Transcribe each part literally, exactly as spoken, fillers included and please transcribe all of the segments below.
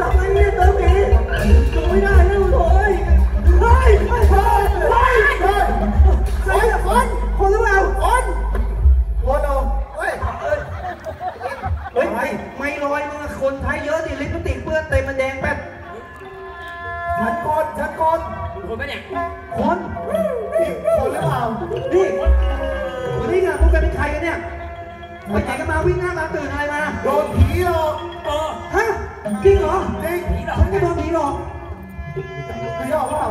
ทำไมเนี่ยเติมผีลงไม่ได้นะโถ่เฮ้ยเฮ้ยเฮ้ยเฮ้ยเฮ้ยใครเนี่ยคนคนหรือเปล่าคนคนเอาเฮ้ยเฮ้ยไม่ไม่ลอยมึงคนไทยเยอะดิลิปสติกเปื้อนเต็มมันแดงแป๊บฉันคนฉันคนคนไม่แดงคนคนหรือเปล่านี่วันนี้เนี่ยพวกแกเป็นใครกันเนี่ยไปไหนกันมาวิ่งหน้าตาตื่นอะไรมาโดนผีหลอกเออฮะจริงเหรอจริงฉันก็โดนผีหลอกผีหลอกเปล่า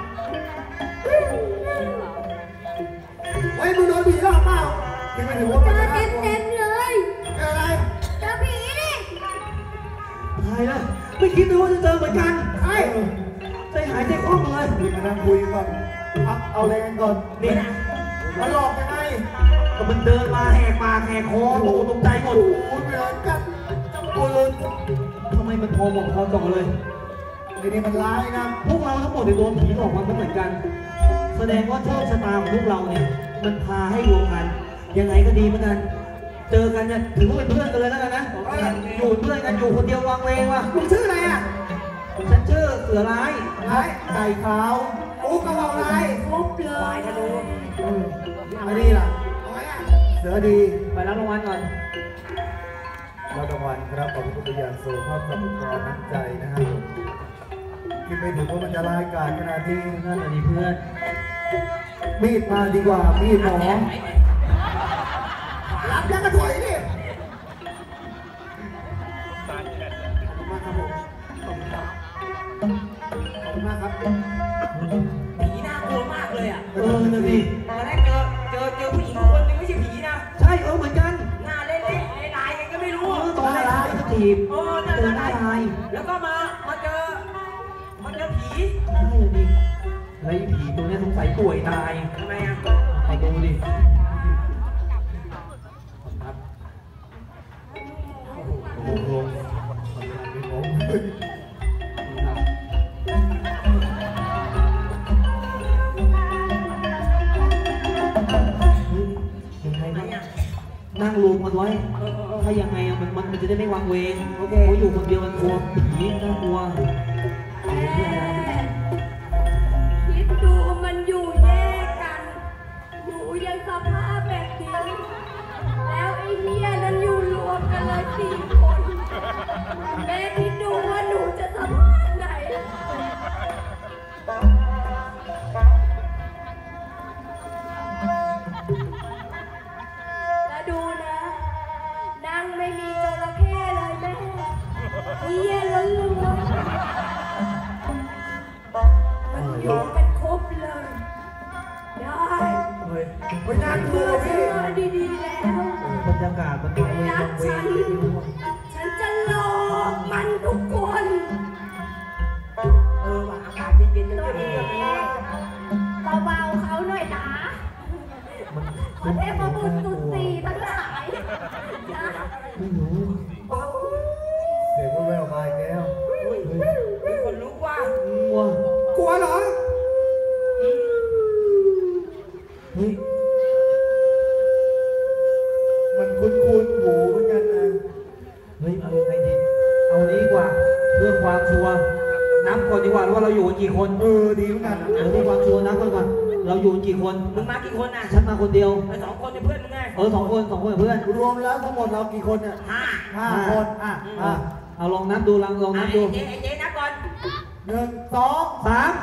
เฮ้ยมึงโดนผีหลอกเปล่าคิดไม่ถึงว่าเจอเต็มเต็มเลยเจออะไรเจอผีดิตายแล้วไม่คิดเลยว่าจะเจอเหมือนกันใช่ใจหายใจคล่องเลยมานั่งคุยก่อนเอาแรงก่อนนี่นะมันหลอกยังไงก็มันเดินมาแหกปากแหกคอตกตกใจหมดโอ้ยเหมือนกันจับตัวเลยทำไมมันพอบอกพอตกเลยไอ้นี่มันร้ายนะพวกเราทั้งหมดโดนผีหลอกมาเหมือนกันแสดงว่าโชคชะตาของพวกเราเนี่ยมันพาให้รวมกันยังไงก็ดีเหมือนกันเจอกันเนี่ยถือว่าเป็นเพื่อนกันเลยแล้วกันนะอยู่เพื่อนกันอยู่คนเดียววางเวงว่ะมึงชื่ออะไรอ่ะฉันชื่อเสือร้ายร้ายไก่ขาวอู้กระบอกร้ายครบเลยนะดูอันนี้ล่ะเสือดีไปรับรางวัลก่อนรับรางวัลครับขอบคุณเป็นอย่างสูงมอบกับคุณน้ำใจนะฮะคิดไม่ถึงว่ามันจะร้ายกาจขนาดที่นั่นน่ะดิเพื่อนมีดมาดีกว่ามีดหมอรับแล้วก็ถอยดิขอบคุณมากครับผมขอบคุณครับขอบคุณมากครับผีน่ากลัวมากเลยอ่ะเออนะดิตอนแรกเจอเจอเจอผู้หญิงคนนึงไม่ใช่ผีนะใช่เออเหมือนกันหน้าเละๆลายๆกันก็ไม่รู้ตอนแรกก็ถีบเออเจอหน้าลายแล้วก็มามาเจอมาเจอผีใช่เลยดิแล้วไอ้ผีตัวนี้สงสัยป่วยตายทำไมอ่ะไปดูดิครับโอ้โหนั่งรวมกันไว้ถ้ายังไงมันมันมันจะได้ไม่วางเวงโอเคเขาอยู่คนเดียวมันกลัวผีน่ากลัวคิดดูมันอยู่แยกกันอยู่ยังสภาพแบบนี้แล้วไอ้เหี้ยนั้นอยู่รวมกันเลยสี่คนแม่คิดดูว่าหนูจะสภาพไหนดูนะนั่งไม่มีจระเข้เลยแม่เยี่ยล้วนๆมันอยู่กันครบเลยได้เฮ้ยไม่น่ากลัวพี่ดีๆแล้วบรรยากาศมันเป็นเวงเวงฉันจะหลอกมันทุกคนเออว่าอากาศเย็นๆตัวเองเบาๆเขาหน่อยนะขอเทพบุตรสุดสีทั้งหลายไม่รู้เสียงแววมาอีกแล้วมีคนรู้ว่ากลัวกลัวเหรอเฮ้ยมันคุ้นคุ้นหูเหมือนกันนะเฮ้ยเอายังไงดีเอานี้ดีกว่าเพื่อความชัวร์นับก่อนดีกว่าว่าเราอยู่กันกี่คนเออดีเหมือนกันเออเพื่อความชัวร์นับก่อนก่อนเราอยู่กี่คนมึงมากี่คนน่ะฉันมาคนเดียวไอ้สองคนเป็นเพื่อนมึงไงเออสองคนสองคนเป็นเพื่อนรวมแล้วทั้งหมดเรากี่คนเนี่ยห้าห้าคนอ่ะอ่ะเอาลองนับดูลองลองนับดูเจ๊เจ๊นับก่อนหนึ่งสองสาม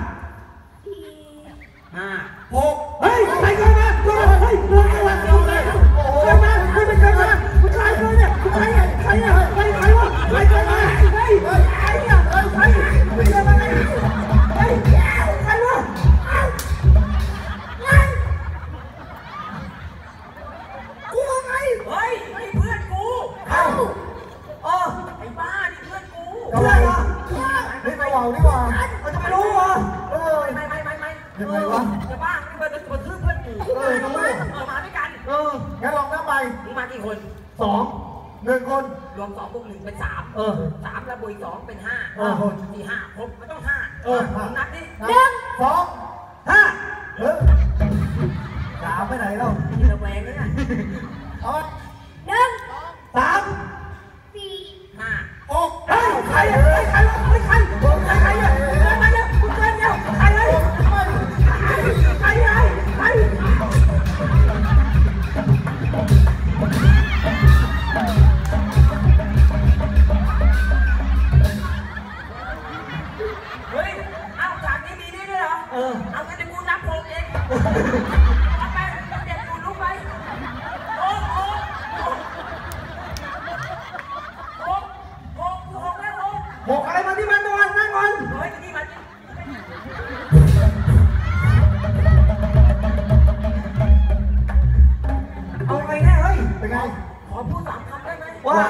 ห้าหกเฮ้ยใครเกินมาเฮ้ยเฮ้ยเฮ้ยเฮ้ยเกินมาเกินมาเฮ้ยมันเกินมาผู้ชายเกินเนี่ยใครเนี่ยใครเนี่ยใครใครวะใครเกินมาเฮ้ยเฮ้ยใครเนี่ยเฮ้ยใครไม่เกินมาเลยเฮ้ยใครวะกูไงเฮ้ยนี่เพื่อนกูเอ้าเออไอ้บ้านี่เพื่อนกูเพื่อนเหรอนี่กระว่านี่กว่ามันจะไม่รู้เหรอเออไม่ไม่ไม่ไม่ยังไงวะจะบ้าเพื่อนเป็นคนซื้อเพื่อนกูเออรู้เออมาด้วยกันเอองั้นลองนับไปมึงมากี่คนสองหนึ่งคนรวมสองบวกหนึ่งเป็นสามเออสามแล้วบวกอีกสองเป็นห้าเออสี่ห้าครบมันต้องห้าเออนับดิหนึ่งสองห้าเออสามไปไหนแล้วนี่ระแวงเลยนะเอาหนึ่งสามสี่ห้าหกเฮ้ยใครใครอ่ะใครไม่ใครใครอ่ะใครเนี่ยคุณเกินเนี่ยใครเลยใครใครใครเฮ้ยเอาจากนี้มีนี่ด้วยเหรอเออเอางั้นเดี๋ยวกูนับหกเองเอาไปเด็กกูลุกไปโอ้โหหกหกหกแล้วหกหกอะไรมาที่มันตัวนั่งก่อนเฮ้ยนี่มันเอาไงแน่เฮ้ยเป็นไงขอพูดสามคำได้ไหมว่า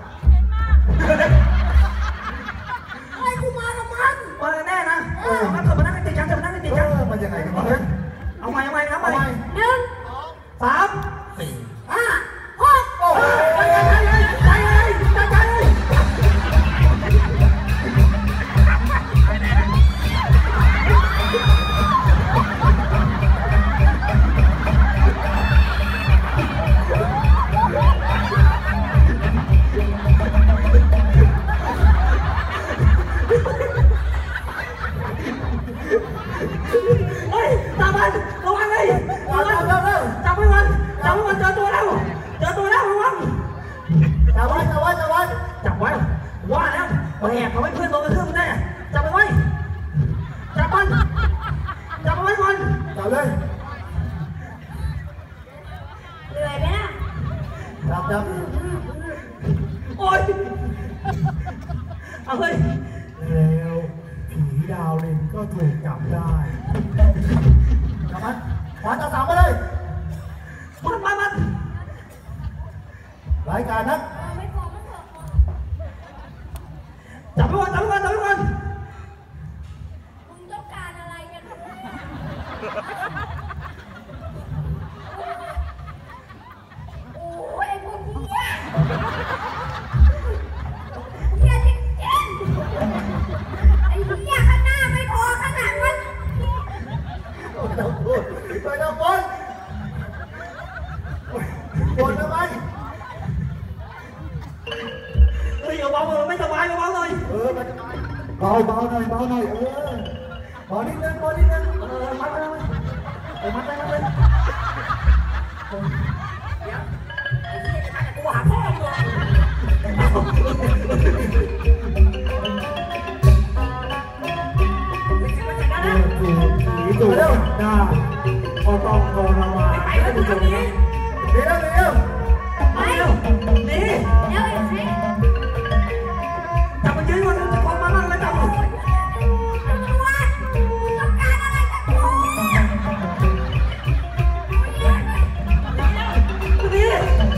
ไอ้กูมากับมันมาแน่นะเออมันเกิดมานั่งติดกันจะมานั่งติดกันมันยังไงกันวะเอาใหม่เอาใหม่ครับใหม่หนึ่งสามสี่ห้าหกโอ้ยไปไปไปไปไปไปเฮ้ยตามันระวังเลยระวังจับไว้วันจับไว้วันเจอตัวแล้วเจอตัวแล้วระวังจับไว้จับไว้จับไว้จับไว้ว่าแล้วมาแอบเขาให้เพื่อนโดนกระทืบมันได้จับไปไว้จับมันจับไว้ก่อนจับเลยเหนื่อยไหมล่ะจับจับโอ๊ยเอาเลยแล้วผีดาวเลนก็ถูกจับได้จับมันขวาจับสามไปเลยมันมันมันรายการนะจับไปก่อนจับไปก่อนจับไปก่อนมึงต้องการอะไรกันโอ้ยไอ้พวกเนี้ยเนี้ยจริงจริงไอ้เนี้ยข้างหน้าไม่พอข้างหลังมันโอ้ยเราพูดไปเราบนบนทำไมเฮ้ยเบาๆมันไม่สบายเบาๆหน่อยเออมันเบาเบาหน่อยเบาหน่อยเออเบานิดนึงเบานิดนึงเออมัดไปเลยเออมัดไปมัดไปเดี๋ยวไอ้ที่จะมากูหาพ่อมึงผีตัวหน้าก็ต้องทรมานไปแล้วทำนี้เดี๋ยวเดี๋ยวไปเร็วนี่เดี๋ยวอีกสิจับมันยืนก่อนจะคล้องมาบ้างแล้วจับมันต้องการอะไรจากกูนี่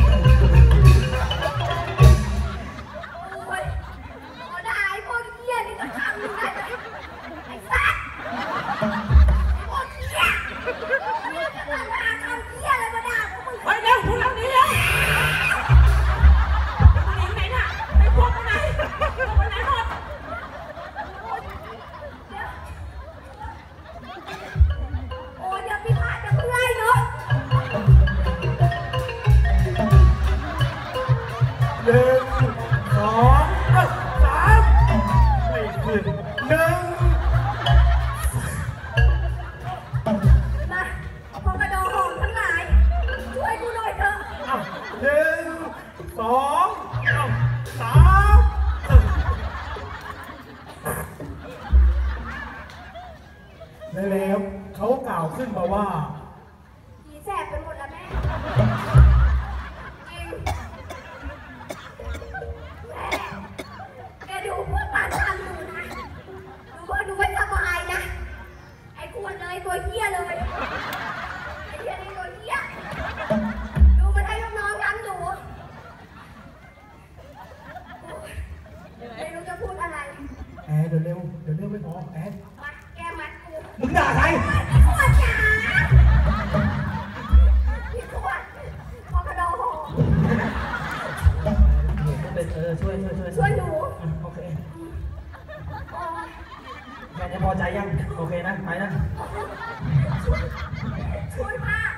โอ้ยโอ้ได้พวกเหี้ยนี่ก็ทำอยู่ได้ไอ้สัสพวกเหี้ยนี่ก็ทำทำเหี้ยอะไรมาด่าพวกมึงไปเร็วพวกเราหนีเลยหนีไหนน่ะไอ้พวกไหนพวกไหนหมดโอ้ยอย่าพิพาทจะเพื่อนเนาะหนึ่งสองสามไม่ขึ้นหนึ่งมาพอกระโดดหอมทั้งหลายช่วยกูหน่อยเถอะหนึ่งสองสามแล้วเขากล่าวขึ้นมาว่าผีแสบไปหมดแล้วแม่จริงแม่แกดูพวกมันทำดูนะดูว่าดูไม่สบายนะไอ้ควรเลยตัวเหี้ยเลยไอ้เหี้ยนี่ตัวเหี้ยดูมันให้น้องๆทำดูไม่รู้จะพูดอะไรแอดเดี๋ยวเร็วเดี๋ยวเร็วไม่พอแอดมาแกมัดกูมึงด่าใครพี่ขวดจ๋าพี่ขวดพอกระโดดหอมเป็นเออช่วยช่วยช่วยช่วยหนูโอเคแม่จะพอใจยังโอเคนะไปนะช่วยมาก